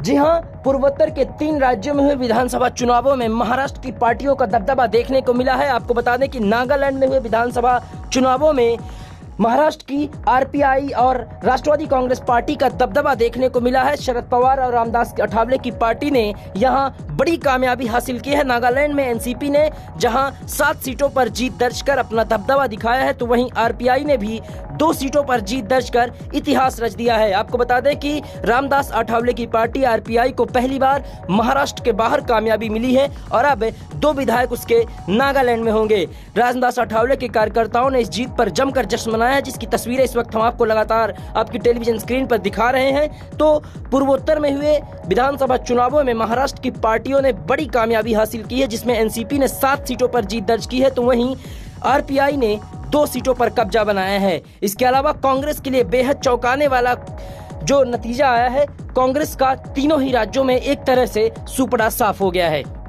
जी हां, पूर्वोत्तर के 3 राज्यों में हुए विधानसभा चुनावों में महाराष्ट्र की पार्टियों का दबदबा देखने को मिला है। आपको बता दें कि नागालैंड में हुए विधानसभा चुनावों में महाराष्ट्र की आरपीआई और राष्ट्रवादी कांग्रेस पार्टी का दबदबा देखने को मिला है। शरद पवार और रामदास अठावले की पार्टी ने यहां बड़ी कामयाबी हासिल की है। नागालैंड में एनसीपी ने जहां 7 सीटों पर जीत दर्ज कर अपना दबदबा दिखाया है, तो वहीं आरपीआई ने भी 2 सीटों पर जीत दर्ज कर इतिहास रच दिया है। आपको बता दें कि रामदास अठावले की पार्टी आरपीआई को पहली बार महाराष्ट्र के बाहर कामयाबी मिली है और अब 2 विधायक उसके नागालैंड में होंगे। रामदास अठावले के कार्यकर्ताओं ने इस जीत पर जमकर जश्न मनाया है, जिसकी तस्वीरें इस वक्त हम आपको लगातार आपकी टेलीविजन स्क्रीन पर दिखा रहे हैं। तो पूर्वोत्तर में हुए विधानसभा चुनावों में महाराष्ट्र की पार्टियों ने बड़ी कामयाबी हासिल की है, जिसमें एनसीपी ने 7 सीटों पर जीत दर्ज की है, तो वहीं आरपीआई ने 2 सीटों पर कब्जा बनाया है। इसके अलावा कांग्रेस के लिए बेहद चौंकाने वाला जो नतीजा आया है, कांग्रेस का तीनों ही राज्यों में एक तरह से सुपड़ा साफ हो गया है।